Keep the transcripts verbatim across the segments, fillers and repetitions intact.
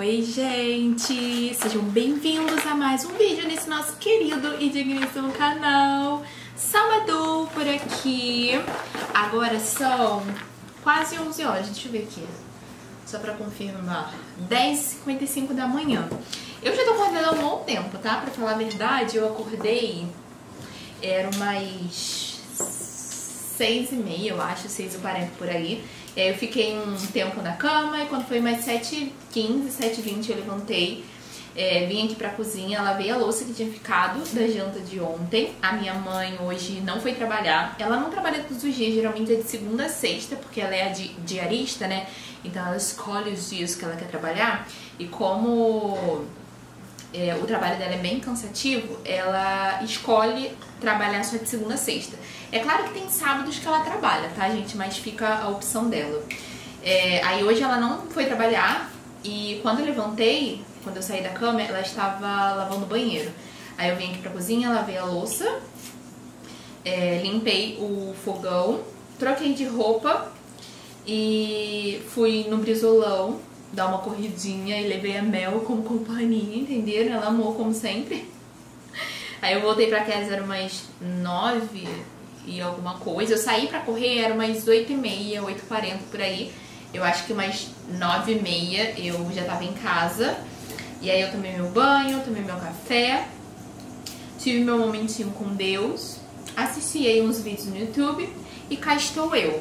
Oi, gente! Sejam bem-vindos a mais um vídeo nesse nosso querido e digníssimo canal. Sábado por aqui. Agora são quase onze horas, deixa eu ver aqui, só pra confirmar, dez e cinquenta e cinco da manhã. Eu já tô acordando há um bom tempo, tá? Pra falar a verdade, eu acordei, era umas seis e meia, eu acho, seis e quarenta por aí. E aí eu fiquei um tempo na cama e quando foi mais sete e quinze, sete e vinte eu levantei, é, vim aqui pra cozinha, lavei a louça que tinha ficado da janta de ontem. A minha mãe hoje não foi trabalhar, ela não trabalha todos os dias, geralmente é de segunda a sexta, porque ela é a di diarista, né? Então ela escolhe os dias que ela quer trabalhar e como é, o trabalho dela é bem cansativo, ela escolhe trabalhar só de segunda a sexta. É claro que tem sábados que ela trabalha, tá, gente? Mas fica a opção dela. É, aí hoje ela não foi trabalhar e quando eu levantei, quando eu saí da cama, ela estava lavando o banheiro. Aí eu vim aqui pra cozinha, lavei a louça, é, limpei o fogão, troquei de roupa e fui no Brizolão dar uma corridinha e levei a Mel como companhia, entenderam? Ela amou como sempre. Aí eu voltei pra casa, era umas nove e alguma coisa. Eu saí pra correr, era umas oito e meia, oito e quarenta por aí. Eu acho que umas nove e meia eu já tava em casa. E aí eu tomei meu banho, tomei meu café, tive meu momentinho com Deus, assisti aí uns vídeos no YouTube e cá estou eu.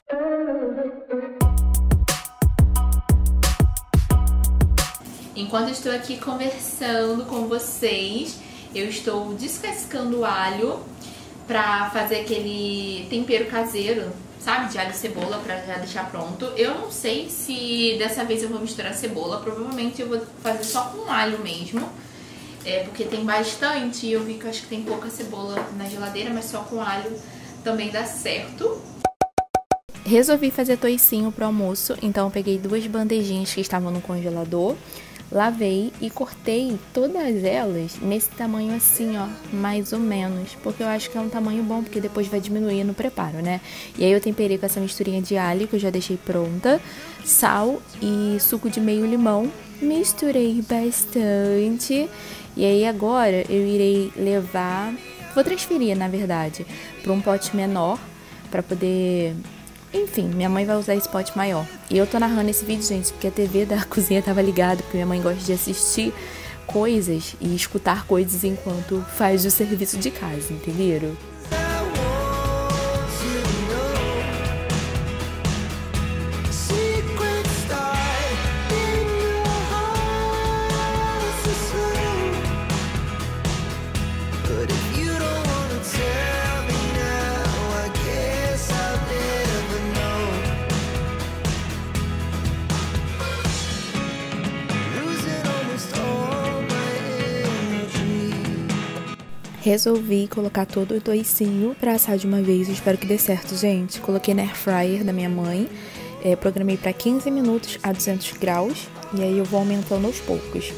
Enquanto eu estou aqui conversando com vocês, eu estou descascando o alho pra fazer aquele tempero caseiro, sabe? De alho e cebola pra já deixar pronto. Eu não sei se dessa vez eu vou misturar cebola, provavelmente eu vou fazer só com alho mesmo. É, porque tem bastante e eu vi que eu acho que tem pouca cebola na geladeira, mas só com alho também dá certo. Resolvi fazer toicinho pro almoço, então eu peguei duas bandejinhas que estavam no congelador, lavei e cortei todas elas nesse tamanho assim, ó, mais ou menos, porque eu acho que é um tamanho bom, porque depois vai diminuir no preparo, né? E aí eu temperei com essa misturinha de alho que eu já deixei pronta, sal e suco de meio limão, misturei bastante. E aí agora eu irei levar, vou transferir na verdade, para um pote menor, para poder... Enfim, minha mãe vai usar esse pote maior. E eu tô narrando esse vídeo, gente, porque a T V da cozinha tava ligada, porque minha mãe gosta de assistir coisas e escutar coisas enquanto faz o serviço de casa, entenderam? Resolvi colocar todo o toicinho pra assar de uma vez, eu espero que dê certo, gente. Coloquei na air fryer da minha mãe, é, programei pra quinze minutos a duzentos graus e aí eu vou aumentando aos poucos.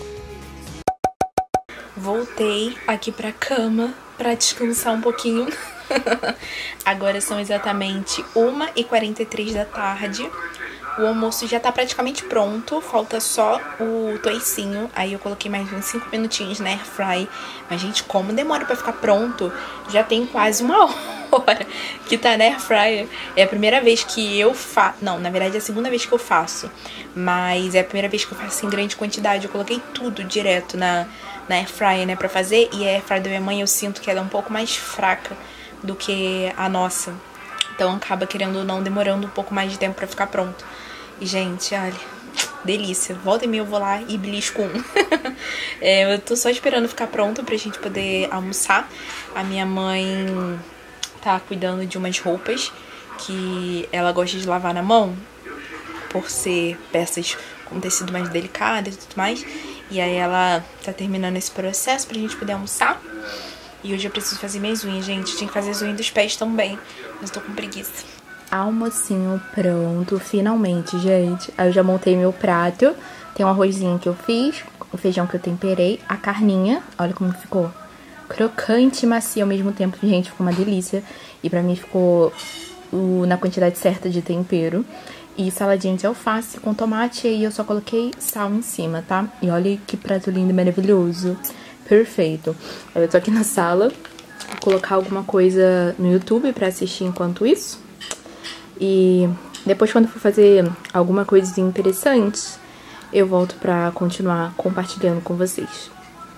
Voltei aqui pra cama pra descansar um pouquinho. Agora são exatamente uma e quarenta e três da tarde. O almoço já tá praticamente pronto, falta só o toicinho. Aí eu coloquei mais uns cinco minutinhos na air fry. Mas, gente, como demora pra ficar pronto? Já tem quase uma hora que tá na air fryer. É a primeira vez que eu faço... Não, na verdade é a segunda vez que eu faço. Mas é a primeira vez que eu faço em grande quantidade. Eu coloquei tudo direto na, na air fryer, né, pra fazer. E a air fryer da minha mãe eu sinto que ela é um pouco mais fraca do que a nossa. Então acaba, querendo ou não, demorando um pouco mais de tempo pra ficar pronto. E, gente, olha, delícia. Volta e meia eu vou lá e belisco um. é, eu tô só esperando ficar pronto pra gente poder almoçar. A minha mãe tá cuidando de umas roupas que ela gosta de lavar na mão, por ser peças com tecido mais delicado e tudo mais. E aí ela tá terminando esse processo pra gente poder almoçar. E hoje eu preciso fazer minhas unhas, gente. Tinha que fazer as unhas dos pés também, mas eu tô com preguiça. Almocinho pronto, finalmente, gente. Aí eu já montei meu prato. Tem um arrozinho que eu fiz, o feijão que eu temperei, a carninha, olha como ficou crocante e macia ao mesmo tempo, gente, ficou uma delícia. E pra mim ficou o, na quantidade certa de tempero. E saladinha de alface com tomate, e aí eu só coloquei sal em cima, tá? E olha que prato lindo e maravilhoso. Perfeito. Eu tô aqui na sala, vou colocar alguma coisa no YouTube pra assistir enquanto isso. E depois, quando for fazer alguma coisa interessante, eu volto pra continuar compartilhando com vocês.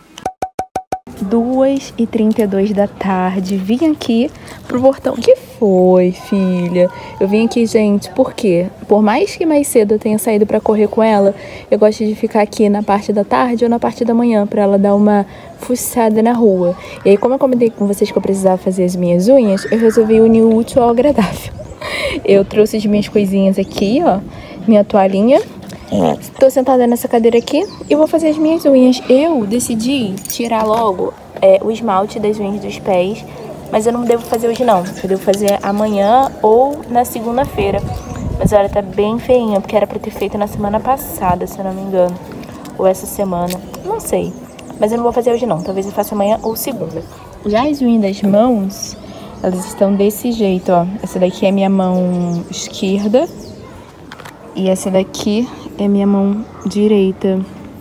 duas e trinta e dois da tarde, vim aqui pro portão. Que foi, filha? Eu vim aqui, gente, por quê? Por mais que mais cedo eu tenha saído pra correr com ela, eu gosto de ficar aqui na parte da tarde ou na parte da manhã pra ela dar uma fuçada na rua. E aí, como eu comentei com vocês que eu precisava fazer as minhas unhas, eu resolvi unir o útil ao agradável. Eu trouxe as minhas coisinhas aqui, ó, minha toalhinha. Tô sentada nessa cadeira aqui e vou fazer as minhas unhas. Eu decidi tirar logo é, o esmalte das unhas dos pés, mas eu não devo fazer hoje não. Eu devo fazer amanhã ou na segunda-feira. Mas olha, tá bem feinha, porque era pra ter feito na semana passada, se eu não me engano. Ou essa semana, não sei. Mas eu não vou fazer hoje não, talvez eu faça amanhã ou segunda. Já as unhas das mãos, elas estão desse jeito, ó. Essa daqui é minha mão esquerda e essa daqui é minha mão direita.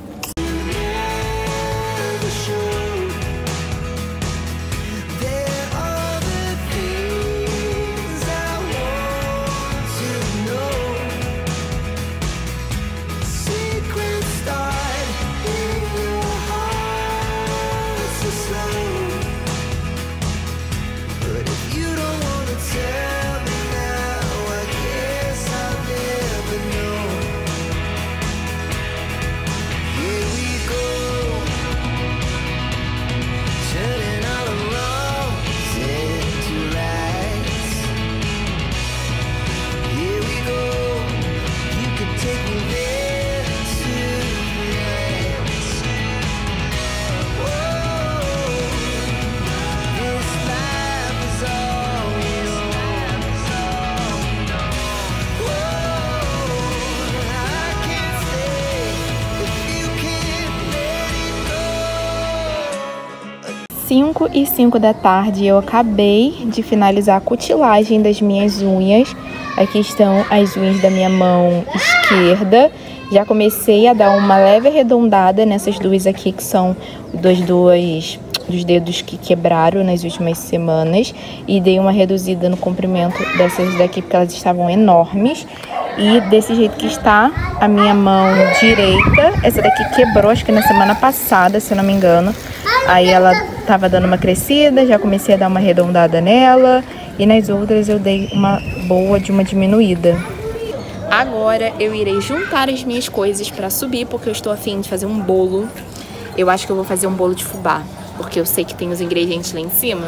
cinco e cinco da tarde, eu acabei de finalizar a cutilagem das minhas unhas. Aqui estão as unhas da minha mão esquerda. Já comecei a dar uma leve arredondada nessas duas aqui, que são dos dois dos dedos que quebraram nas últimas semanas. E dei uma reduzida no comprimento dessas daqui, porque elas estavam enormes. E desse jeito que está a minha mão direita. Essa daqui quebrou, acho que na semana passada, se eu não me engano. Aí ela tava dando uma crescida, já comecei a dar uma arredondada nela. E nas outras eu dei uma boa de uma diminuída. Agora eu irei juntar as minhas coisas pra subir, porque eu estou a fim de fazer um bolo. Eu acho que eu vou fazer um bolo de fubá, porque eu sei que tem os ingredientes lá em cima.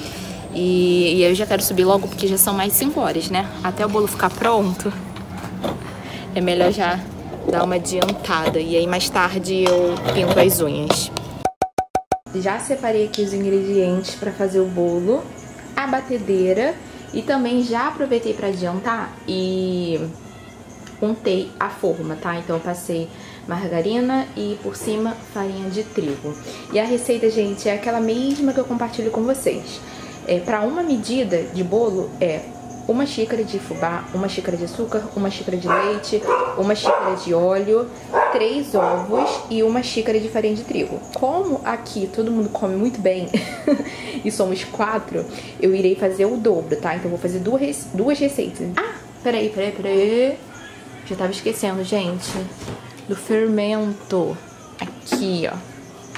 E, e eu já quero subir logo, porque já são mais cinco horas, né? Até o bolo ficar pronto, é melhor já dar uma adiantada. E aí mais tarde eu pinto as unhas. Já separei aqui os ingredientes para fazer o bolo, a batedeira, e também já aproveitei para adiantar e untei a forma, tá? Então eu passei margarina e por cima farinha de trigo. E a receita, gente, é aquela mesma que eu compartilho com vocês. É, para uma medida de bolo é uma xícara de fubá, uma xícara de açúcar, uma xícara de leite, uma xícara de óleo, três ovos e uma xícara de farinha de trigo. Como aqui todo mundo come muito bem e somos quatro, eu irei fazer o dobro, tá? Então eu vou fazer duas, duas receitas. Ah, peraí, peraí, peraí. Já tava esquecendo, gente, do fermento. Aqui, ó.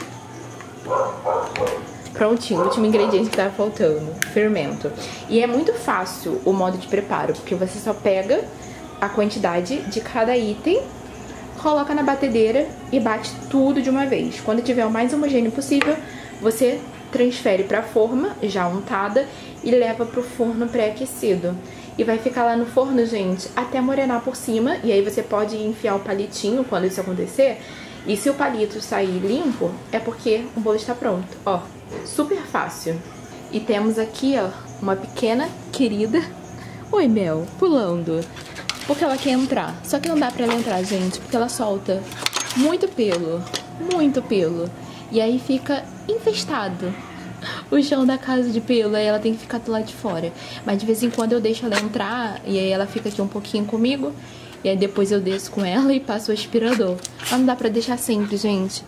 Prontinho, o último ingrediente que tava faltando, fermento. E é muito fácil o modo de preparo, porque você só pega a quantidade de cada item, coloca na batedeira e bate tudo de uma vez. Quando tiver o mais homogêneo possível, você transfere para a forma já untada e leva pro forno pré-aquecido. E vai ficar lá no forno, gente, até morenar por cima. E aí você pode enfiar o palitinho quando isso acontecer. E se o palito sair limpo, é porque o bolo está pronto. Ó, super fácil. E temos aqui, ó, uma pequena querida. Oi, Mel, pulando. Porque ela quer entrar. Só que não dá pra ela entrar, gente, porque ela solta muito pelo. Muito pelo. E aí fica infestado o chão da casa de pelo, aí ela tem que ficar do lado de fora. Mas de vez em quando eu deixo ela entrar e aí ela fica aqui um pouquinho comigo. E aí depois eu desço com ela e passo o aspirador. Mas não dá pra deixar sempre, gente.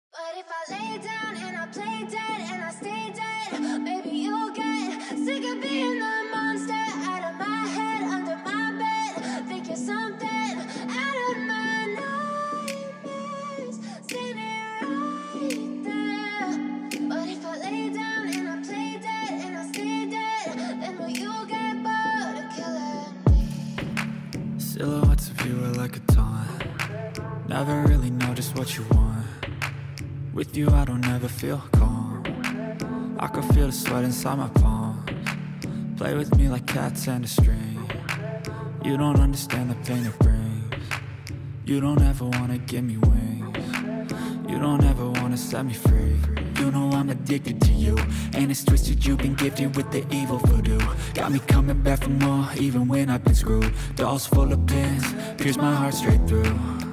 Silhouettes of you are like a taunt. Never really know just what you want. With you I don't ever feel calm. I can feel the sweat inside my palms. Play with me like cats and a string. You don't understand the pain it brings. You don't ever wanna give me wings. You don't ever wanna set me free. You know I'm addicted to you, and it's twisted, you've been gifted with the evil voodoo. Got me coming back for more, even when I've been screwed. Dolls full of pins, pierce my heart straight through.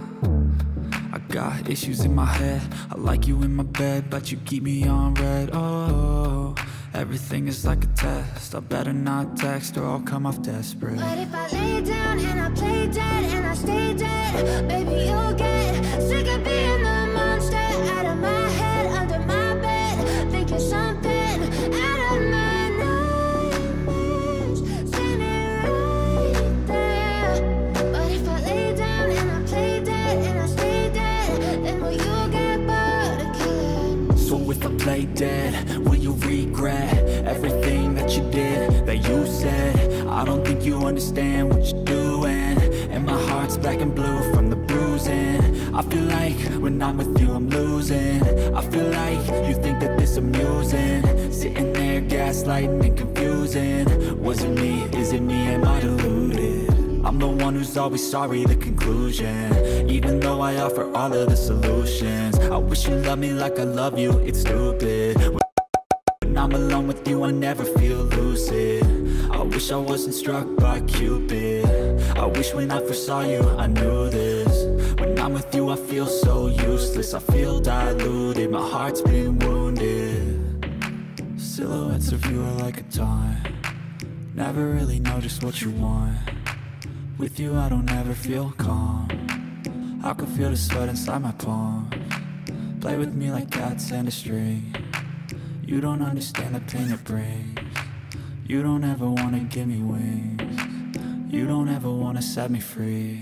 I got issues in my head, I like you in my bed, but you keep me on red. Oh, everything is like a test, I better not text or I'll come off desperate. But if I lay down and I play dead and I stay dead, baby you'll get sick of being the monster out of my head, under my bed, thinking something out of my nightmares, standing right there. But if I lay down and I play dead and I stay dead, then will you get bored of killing me? So if I play dead, will you regret everything that you did, that you said? I don't think you understand what you're doing, and my heart's black and blue from the bruising. I feel like when I'm with you I'm losing. I feel like you think that this amusing, sitting there gaslighting and confusing. Was it me? Is it me? Am I deluded? I'm the one who's always sorry, the conclusion, even though I offer all of the solutions. I wish you loved me like I love you, it's stupid. When I'm alone with you I never feel lucid. I wish I wasn't struck by Cupid. I wish when I first saw you I knew this. When I'm with you I feel so useless, I feel diluted, my heart's been wounded. Silhouettes of you are like a taunt. Never really know just what you want. With you I don't ever feel calm. I can feel the sweat inside my palms. Play with me like cats and a string. You don't understand the pain it brings. You don't ever wanna give me wings. You don't ever wanna set me free.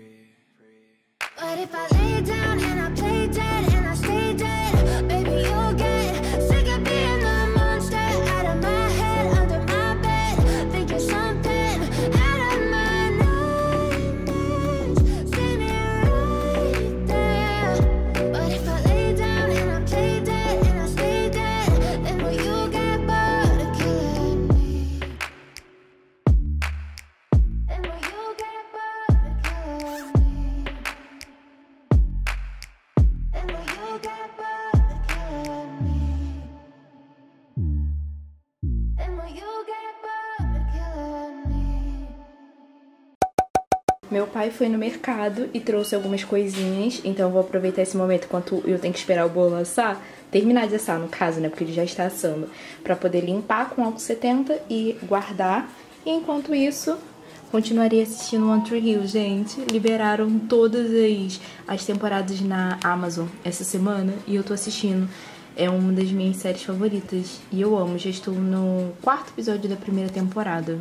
But if I lay down and I play dead and I stay dead, baby you'll get sick of being the monster out of my head, under my bed, thinking something out of my nightmares, standing right there. But if I lay down and I play dead and I stay dead, then will you get bored of killing me? Then will you get bored of killing me? Then will you get bored of killing me? Then will you get bored of killing me? Meu pai foi no mercado e trouxe algumas coisinhas, então eu vou aproveitar esse momento enquanto eu tenho que esperar o bolo assar, terminar de assar no caso, né, porque ele já está assando, pra poder limpar com álcool setenta e guardar. E enquanto isso, continuarei assistindo One Tree Hill, gente. Liberaram todas as, as temporadas na Amazon essa semana e eu tô assistindo. É uma das minhas séries favoritas e eu amo. Já estou no quarto episódio da primeira temporada.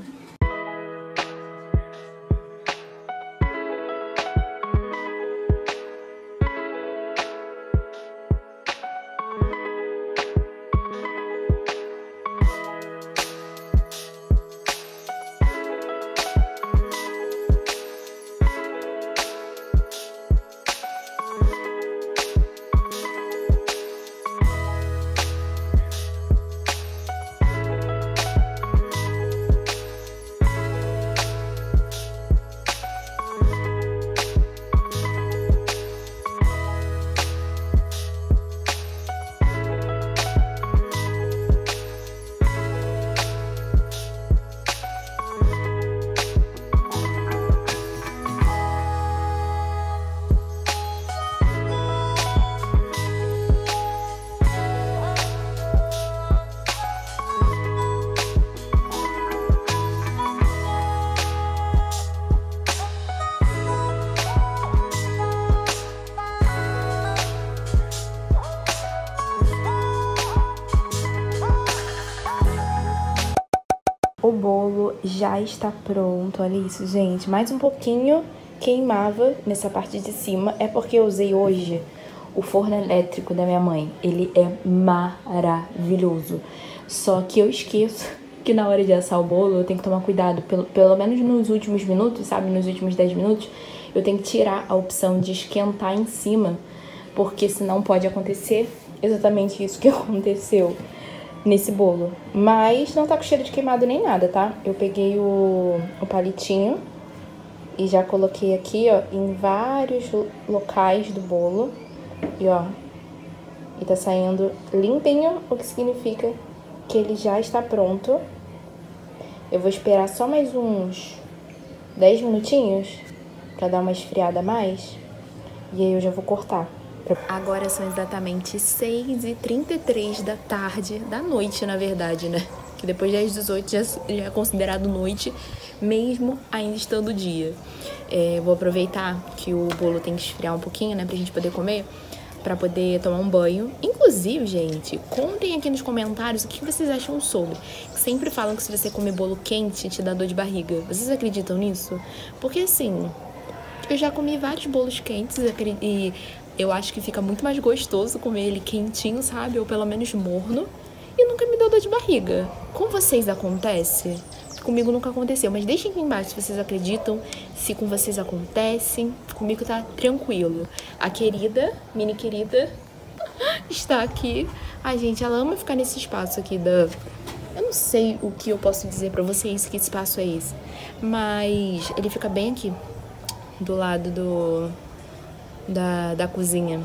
já está pronto. Olha isso, gente. Mais um pouquinho queimava nessa parte de cima. É porque eu usei hoje o forno elétrico da minha mãe. Ele é maravilhoso. Só que eu esqueço que na hora de assar o bolo eu tenho que tomar cuidado. Pelo, pelo menos nos últimos minutos, sabe? Nos últimos dez minutos, eu tenho que tirar a opção de esquentar em cima. Porque senão pode acontecer exatamente isso que aconteceu nesse bolo. Mas não tá com cheiro de queimado nem nada, tá? Eu peguei o, o palitinho e já coloquei aqui, ó, em vários locais do bolo. E, ó, e tá saindo limpinho, o que significa que ele já está pronto. Eu vou esperar só mais uns dez minutinhos pra dar uma esfriada a mais. E aí eu já vou cortar. Agora são exatamente seis e trinta e três da tarde, da noite, na verdade, né? Que depois das dezoito já, já é considerado noite, mesmo ainda estando dia. É, vou aproveitar que o bolo tem que esfriar um pouquinho, né? Pra gente poder comer, pra poder tomar um banho. Inclusive, gente, contem aqui nos comentários o que vocês acham sobre. Sempre falam que se você comer bolo quente, te dá dor de barriga. Vocês acreditam nisso? Porque, assim, eu já comi vários bolos quentes e eu acho que fica muito mais gostoso comer ele quentinho, sabe? Ou pelo menos morno. E nunca me deu dor de barriga. Com vocês acontece? Comigo nunca aconteceu. Mas deixem aqui embaixo se vocês acreditam, se com vocês acontece. Comigo tá tranquilo. A querida, mini querida, está aqui. Ai, gente, ela ama ficar nesse espaço aqui da... Eu não sei o que eu posso dizer pra vocês, que espaço é esse. Mas ele fica bem aqui, do lado do... Da, da cozinha.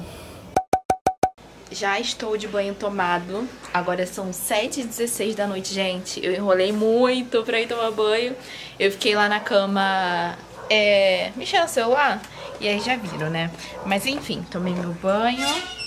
Já estou de banho tomado. Agora são sete e dezesseis da noite, gente. Eu enrolei muito pra ir tomar banho. Eu fiquei lá na cama é, mexendo no celular. E aí já viram, né? Mas enfim, tomei meu banho.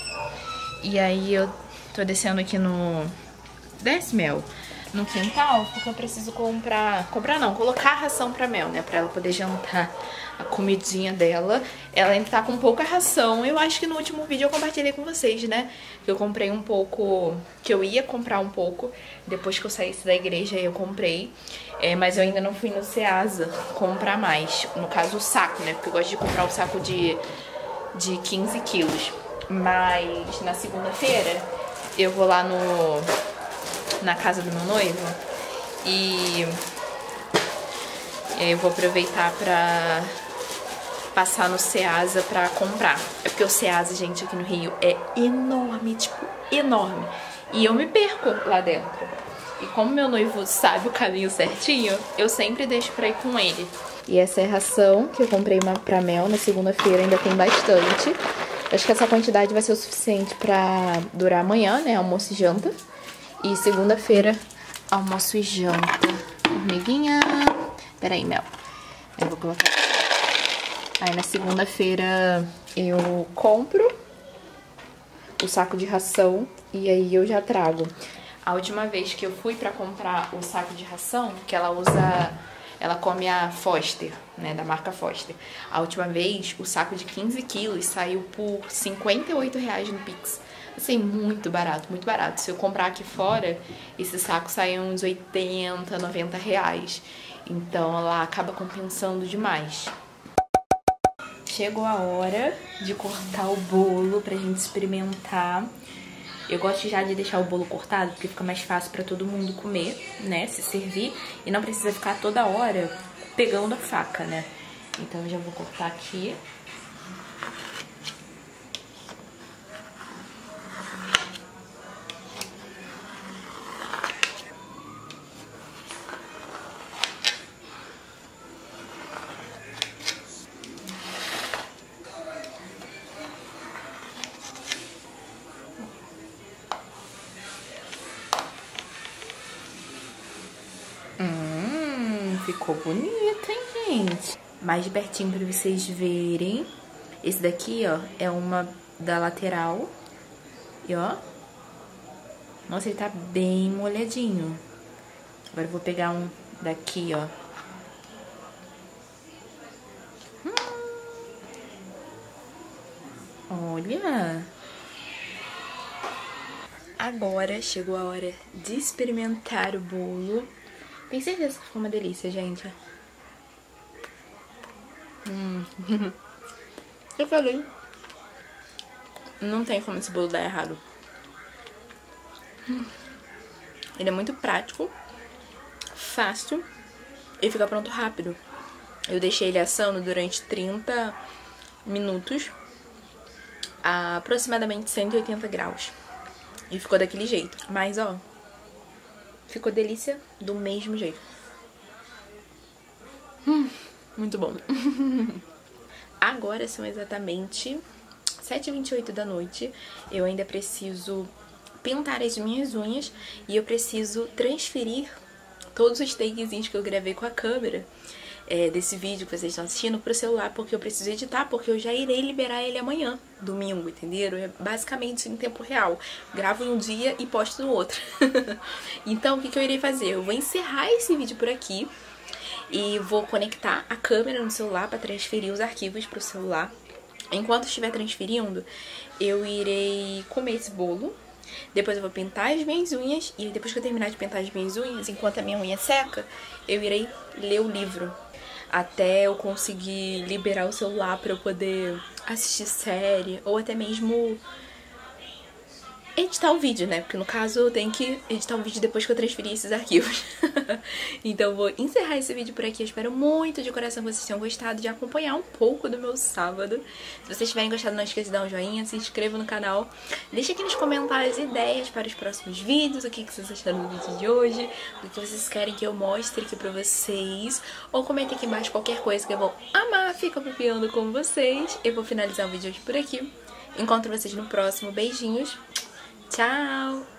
E aí eu tô descendo aqui no... Desce, Mel. No quintal, porque eu preciso comprar... Comprar não, colocar a ração pra Mel, né? Pra ela poder jantar a comidinha dela. Ela ainda tá com pouca ração. Eu acho que no último vídeo eu compartilhei com vocês, né? Que eu comprei um pouco... Que eu ia comprar um pouco. Depois que eu saísse da igreja, eu comprei. É, mas eu ainda não fui no Ceasa comprar mais. No caso, o saco, né? Porque eu gosto de comprar o saco de, de quinze quilos. Mas na segunda-feira eu vou lá no... na casa do meu noivo e eu vou aproveitar pra passar no Ceasa pra comprar. É porque o Ceasa, gente, aqui no Rio é enorme, tipo, enorme. E eu me perco lá dentro. E como meu noivo sabe o caminho certinho, eu sempre deixo pra ir com ele. E essa é a ração que eu comprei uma pra Mel na segunda-feira, ainda tem bastante. Acho que essa quantidade vai ser o suficiente pra durar amanhã, né, almoço e janta. E segunda-feira, almoço e janta. Formiguinha. Peraí, Mel. Eu vou colocar aqui. Aí na segunda-feira eu compro o saco de ração e aí eu já trago. A última vez que eu fui pra comprar o saco de ração, que ela usa... Ela come a Foster, né, da marca Foster. A última vez, o saco de quinze quilos saiu por cinquenta e oito reais no Pix. Assim, muito barato, muito barato. Se eu comprar aqui fora, esse saco sai uns oitenta, noventa reais. Então, ela acaba compensando demais. Chegou a hora de cortar o bolo pra gente experimentar. Eu gosto já de deixar o bolo cortado, porque fica mais fácil pra todo mundo comer, né? Se servir. E não precisa ficar toda hora pegando a faca, né? Então, eu já vou cortar aqui. Hum, ficou bonito, hein, gente? Mais de pertinho pra vocês verem. Esse daqui, ó, é uma da lateral. E, ó. Nossa, ele tá bem molhadinho. Agora eu vou pegar um daqui, ó. Hum. Olha. Agora chegou a hora de experimentar o bolo. Tenho certeza que ficou uma delícia, gente. Hum. Eu falei. Não tem como esse bolo dar errado. Ele é muito prático, fácil e fica pronto rápido. Eu deixei ele assando durante trinta minutos a aproximadamente cento e oitenta graus. E ficou daquele jeito. Mas, ó, ficou delícia do mesmo jeito. Hum, muito bom. Agora são exatamente sete e vinte e oito da noite. Eu ainda preciso pintar as minhas unhas e eu preciso transferir todos os takezinhos que eu gravei com a câmera é, desse vídeo que vocês estão assistindo pro celular, porque eu preciso editar, porque eu já irei liberar ele amanhã, domingo, entenderam? É basicamente em tempo real. Gravo em um dia e posto no outro. Então, o que, que eu irei fazer? Eu vou encerrar esse vídeo por aqui e vou conectar a câmera no celular para transferir os arquivos pro celular. Enquanto estiver transferindo, eu irei comer esse bolo. Depois eu vou pintar as minhas unhas. E depois que eu terminar de pintar as minhas unhas, enquanto a minha unha seca, eu irei ler o livro. Até eu conseguir liberar o celular pra eu poder assistir série. Ou até mesmo editar o vídeo, né? Porque no caso eu tenho que editar o vídeo depois que eu transferir esses arquivos. Então eu vou encerrar esse vídeo por aqui. Eu espero muito de coração que vocês tenham gostado de acompanhar um pouco do meu sábado. Se vocês tiverem gostado, não esqueça de dar um joinha, se inscreva no canal. Deixa aqui nos comentários ideias para os próximos vídeos, o que vocês acharam do vídeo de hoje, o que vocês querem que eu mostre aqui pra vocês. Ou comente aqui embaixo qualquer coisa que eu vou amar ficar papiando com vocês. Eu vou finalizar o vídeo hoje por aqui. Encontro vocês no próximo. Beijinhos. Tchau!